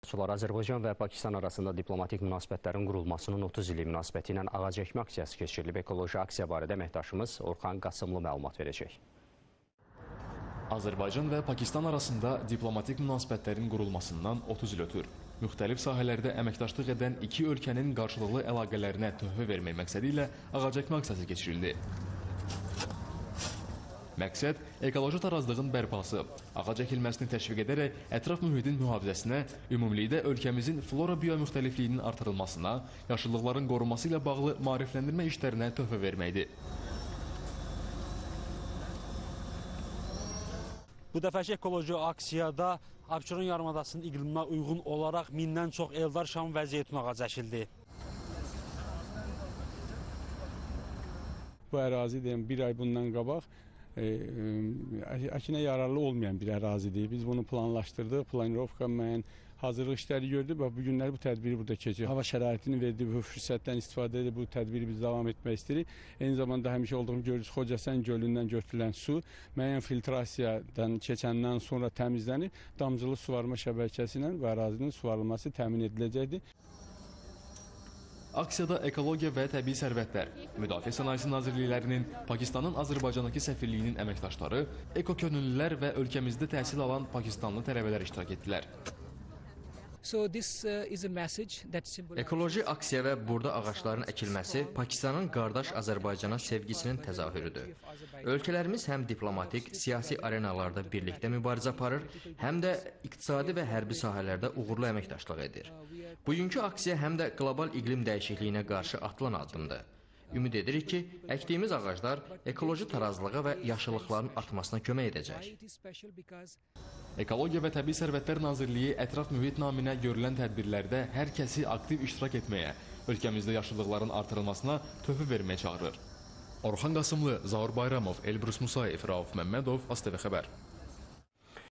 Azərbaycan və Pakistan arasında diplomatik münasibətlərin qurulmasının 30 ili münasibəti ilə ağac əkmə aksiyası keçirilib. Ekoloji aksiya barədə əməkdaşımız Orxan Qasımlı məlumat verəcək. Azərbaycan və Pakistan arasında diplomatik münasibətlərin qurulmasından 30 il ötür. Müxtəlif sahələrdə əməkdaşlıq edən iki ölkənin qarşılıqlı əlaqələrinə töhfə vermək məqsədi ilə ağac əkmə aksiyası keçirildi. Məqsəd ekoloji tarazlığın bərpası, ağac əkilməsini təşviq edərək ətraf mühitin mühafizəsinə, ümumilikdə ölkəmizin flora biomüxtəlifliyinin artırılmasına, yaşıllıqların qorunması ilə bağlı maarifləndirmə işlərinə töhfə verməkdir. Bu dəfəki ekoloji aksiyada Abşeron yarımadasının iqliminə uyğun olaraq 1000-dən çox Eldar şam vəziyyətin ağac əkildi. Bu ərazi deyim, bir ay bundan qabaq əkinə yararlı olmayan bir ərazidir. Biz bunu planlaşdırdıq, planirovka müəyyən hazırlıq işləri gördük və bu günlər bu tədbiri burada keçirik. Hava şəraitini verdi, bu fürsətdən istifadə edib bu tədbiri biz davam etmək istəyirik. Eyni zamanda həmişə olduğum görürüz, Xocasən gölündən götürülən su müəyyən filtrasiyadan keçəndən sonra təmizlənib, damcılı suvarma şəbəkəsi ilə və ərazinin suvarılması təmin ediləcəkdir. Aksiyada Ekologiya və Təbii Sərvətlər, Müdafiə Sənayesi Nazirliklərinin, Pakistanın Azərbaycandakı səfirliyinin əməkdaşları, ekokönüllülər və ölkəmizdə təhsil alan Pakistanlı tələbələr iştirak etdilər. Ekoloji aksiya və burada ağacların əkilməsi Pakistanın qardaş Azərbaycana sevgisinin təzahürüdür. Ölkələrimiz həm diplomatik, siyasi arenalarda birlikdə mübarizə aparır, həm də iqtisadi və hərbi sahələrdə uğurlu əməkdaşlıq edir. Bugünkü aksiya həm də qlobal iqlim dəyişikliyinə qarşı atılan addımdır. Ümid edirik ki, əkdiyimiz ağaclar ekoloji tarazlığa və yaşıllıqların artmasına kömək edəcək. Ekologiya və Təbii Sərvətlər Nazirliyi ətraf mühit naminə görülən tədbirlərdə hər kəsi aktiv iştirak etməyə, ölkəmizdə yaşıllıqların artırılmasına töhfə verməyə çağırır. Orxan Qasımlı, Zaur Bayramov, Elbrus Musayev, Rauf Məmmədov, ASTV Xəbər.